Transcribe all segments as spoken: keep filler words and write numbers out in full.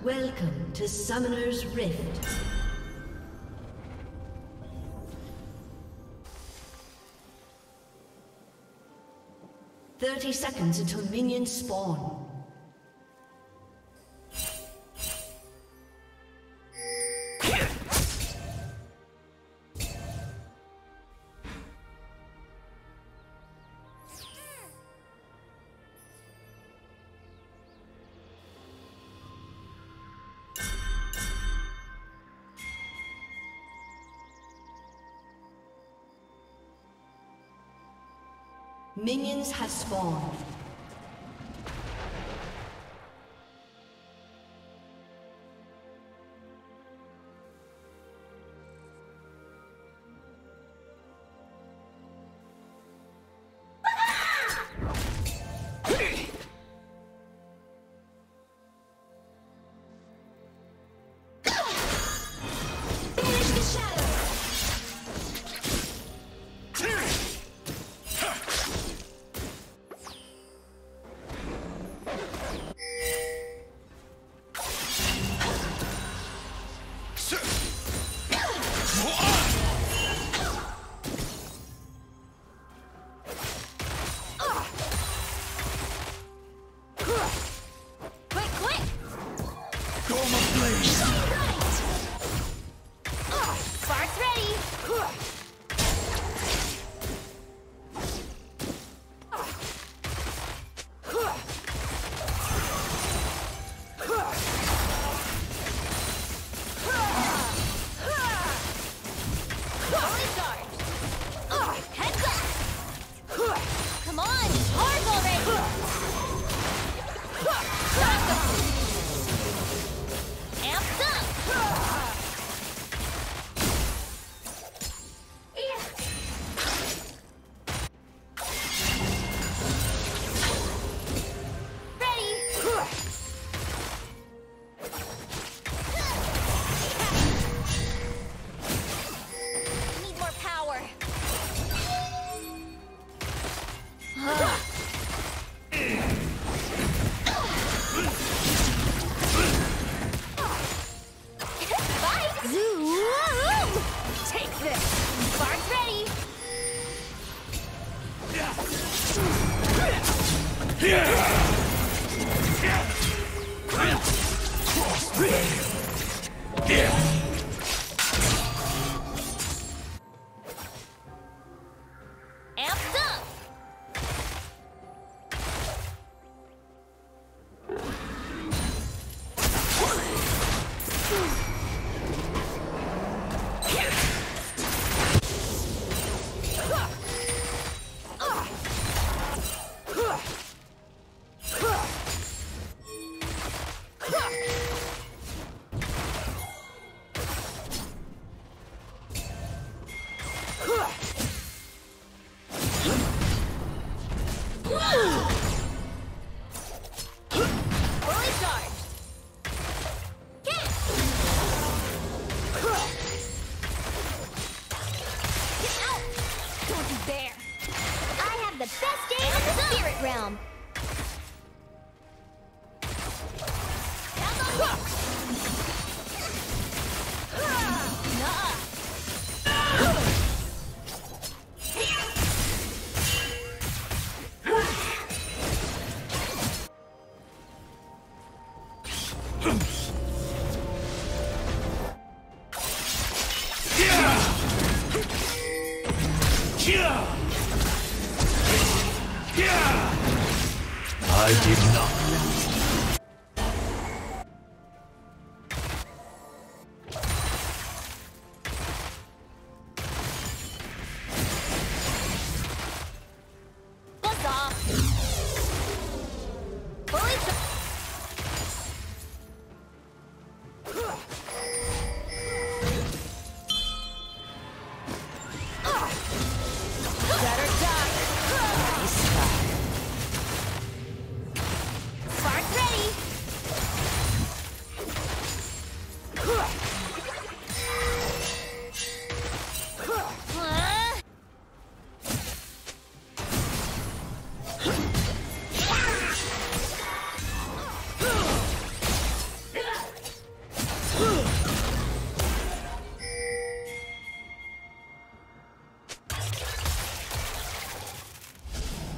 Welcome to Summoner's Rift. Thirty seconds until minions spawn. Minions have spawned. I did not. Spark ready!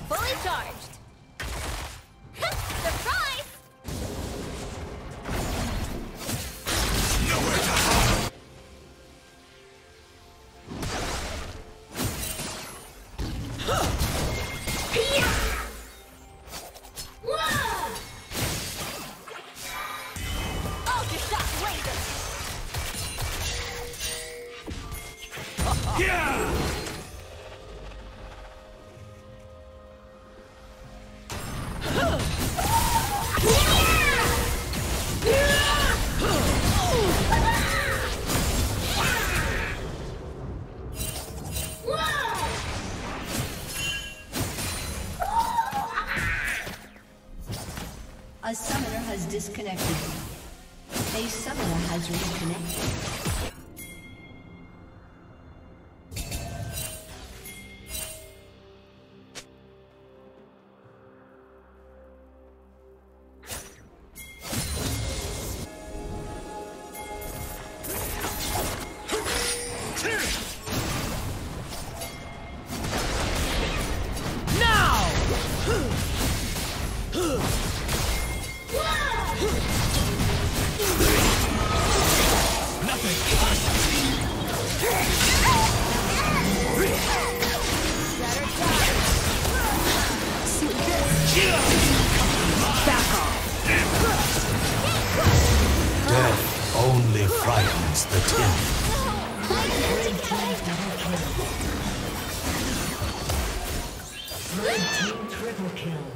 Fully charged. Surprise! Nowhere to hide. Ultra Shock Laser! Yeah! A summoner has disconnected. A summoner has reconnected. Death only frightens the timid. Red team triple kill.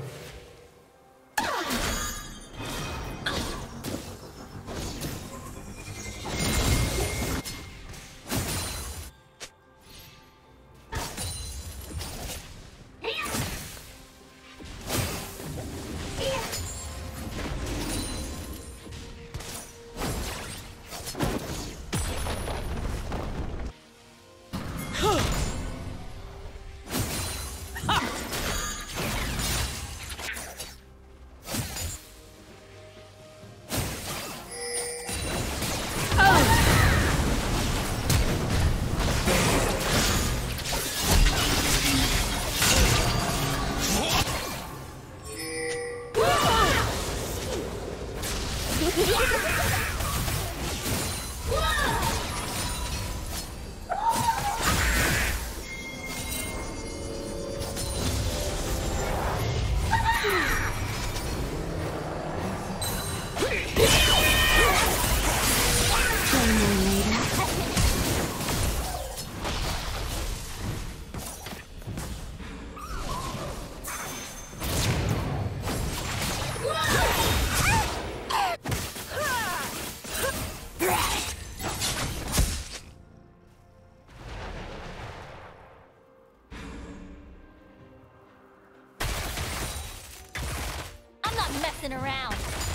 Messing around.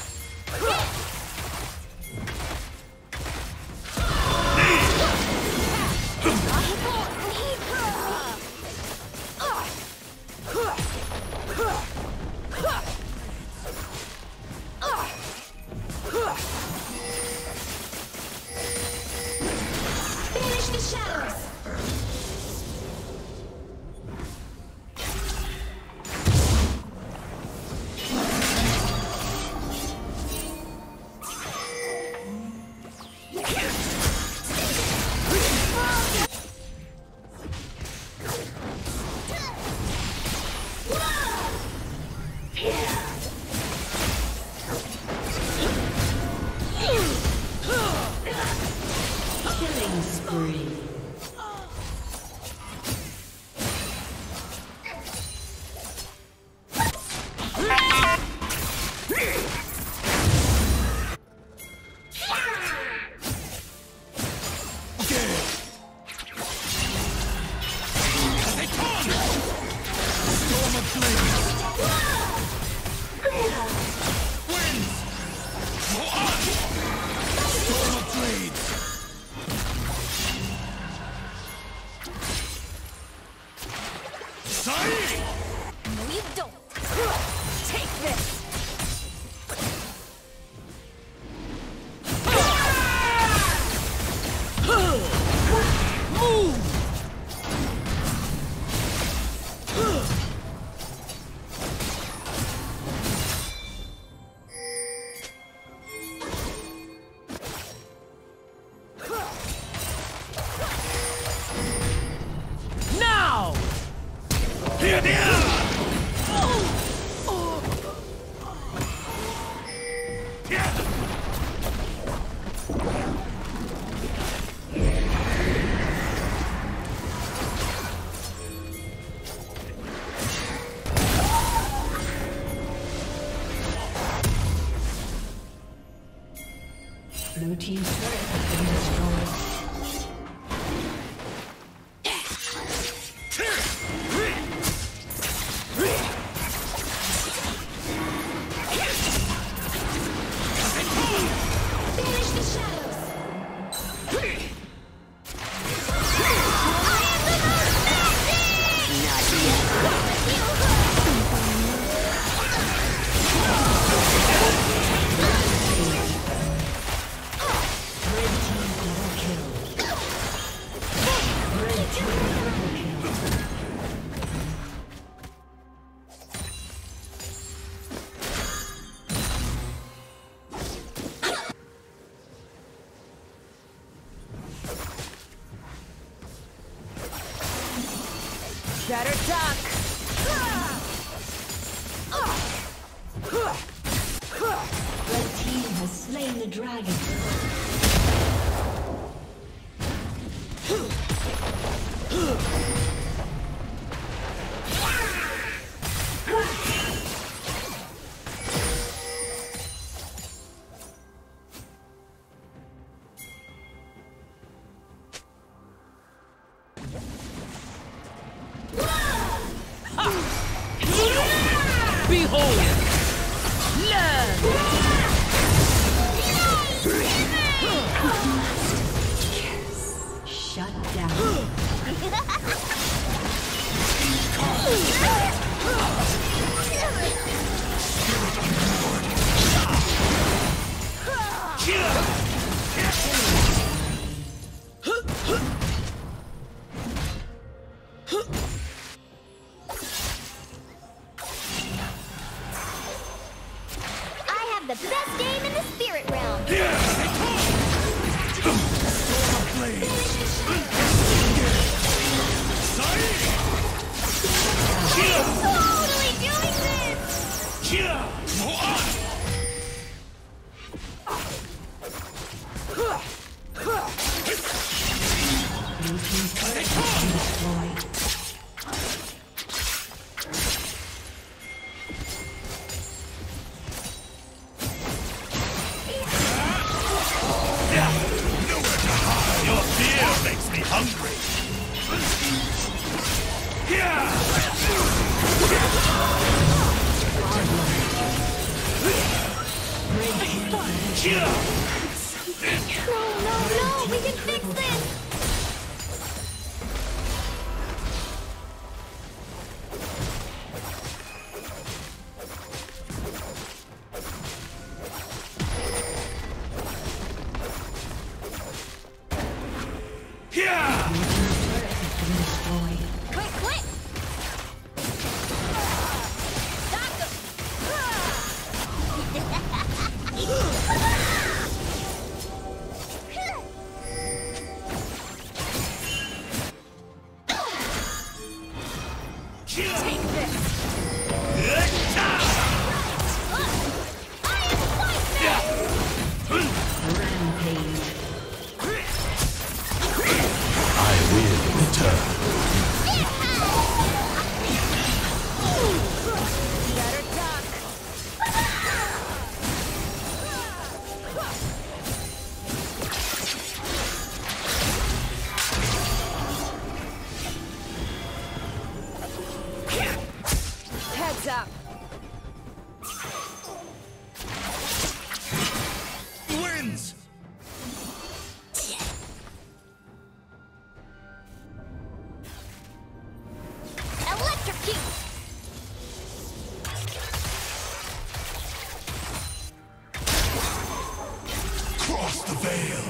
Finish the shadows. Killing spree. No, you don't. Take this. Move. Blue team's turret has been destroyed. Better duck! Red team has slain the dragon. Behold! Learn! Shut down. The best game in the spirit realm. Totally doing No, no, no! We can fix this! Quick, quick! Stop them! Take this! I am poisonous! Rampage. I will return. Better duck! Heads up! Wins! Electrocute! Cross the veil!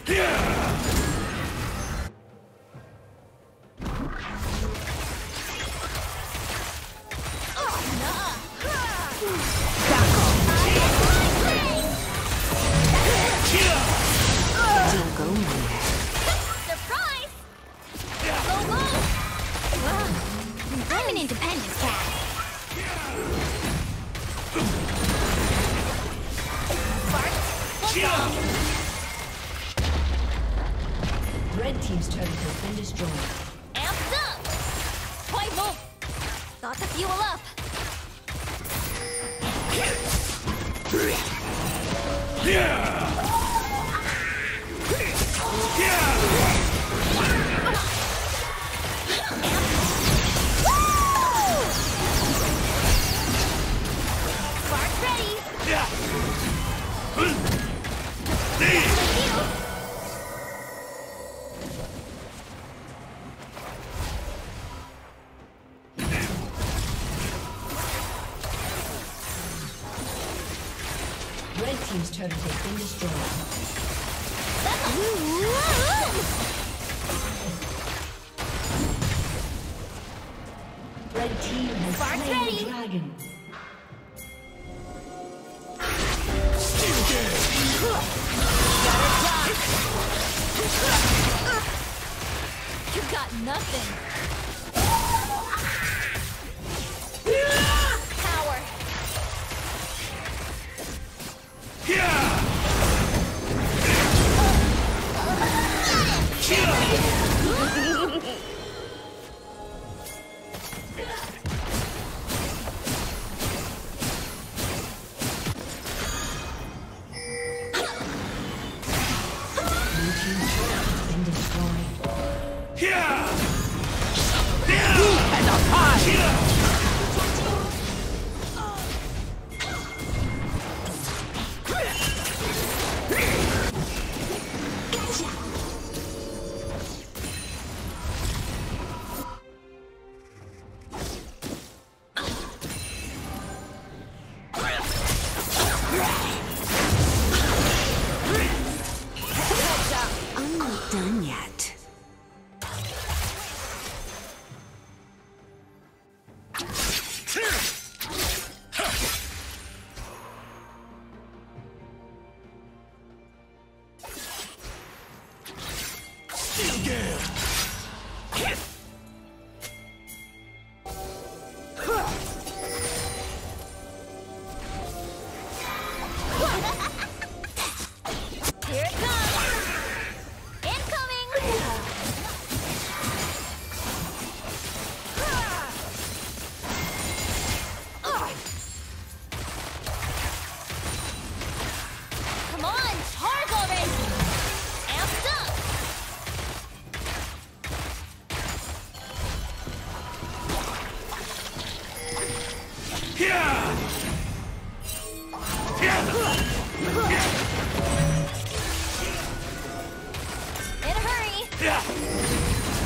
Surprise! Go, go! Wow. I'm an independent cat. Spark, let's go! Red team's turret has been destroyed. Amped up! Quite move! Got the fuel up! Spark ready! Red team's turret has been destroyed. Red team has Spark slain ready. the dragon. You got nothing. Power. Blue team's turret has been destroyed. And a pie! I'm not done yet. Steel Gale! Here it comes! Incoming! Come on, charge already! Amped up! In a hurry!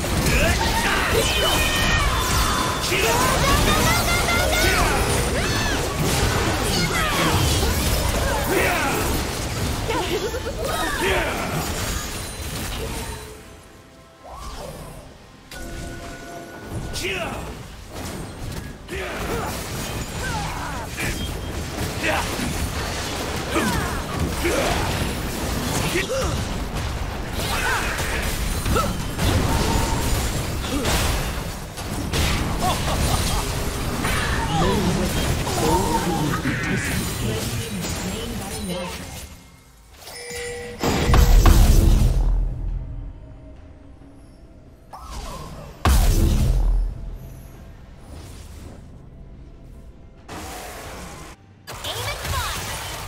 Aim and fire!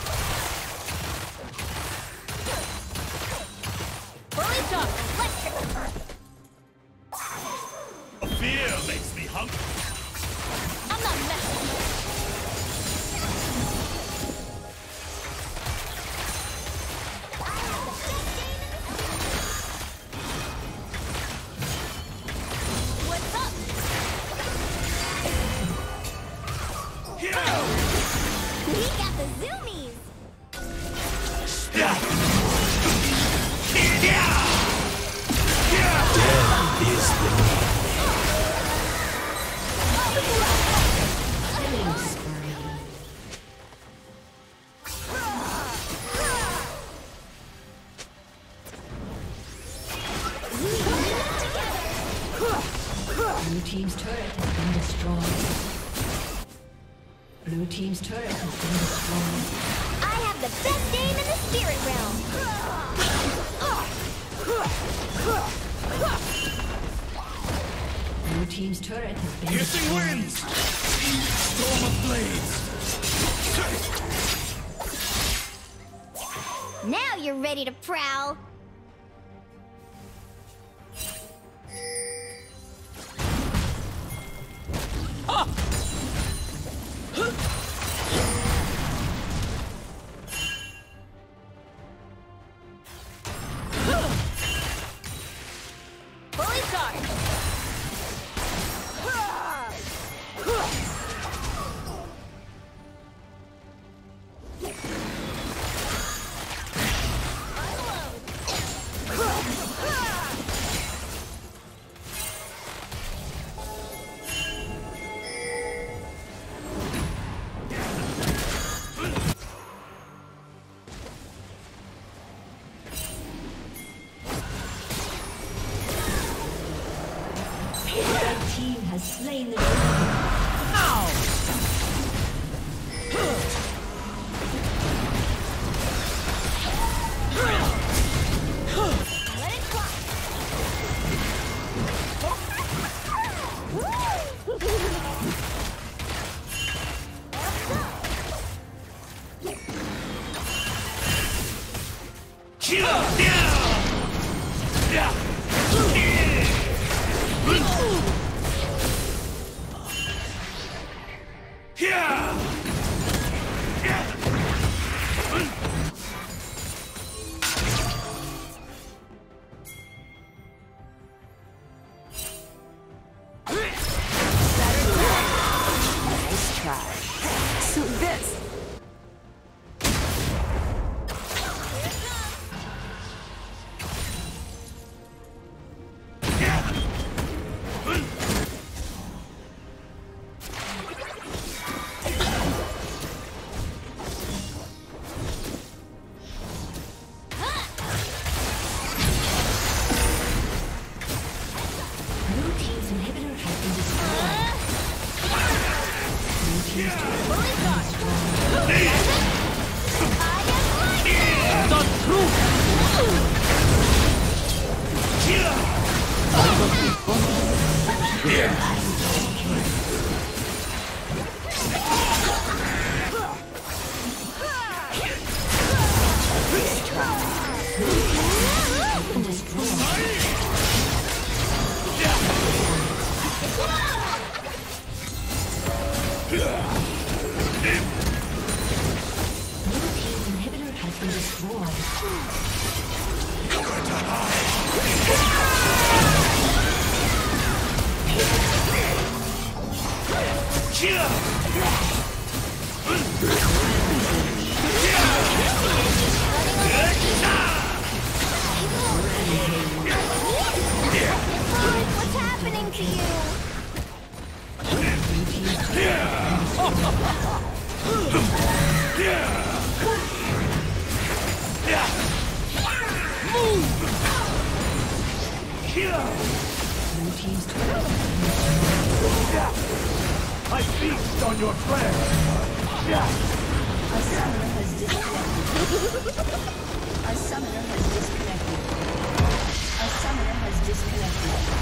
Fully charged! Electric! Fear makes me hungry. I'm not messing. What's up? We got the zoomies! Yeah. Blue team's turret has been destroyed. Blue team's turret has been destroyed. I have the best aim in the spirit realm. Blue team's turret has been Piercing destroyed. winds! Storm of blades! Now you're ready to prowl. Fully charged. Slain the dragon. Let it fly. Nice try. So this. What's happening to you? I feast on your flesh! A summoner has disconnected. A summoner has disconnected. A summoner has disconnected.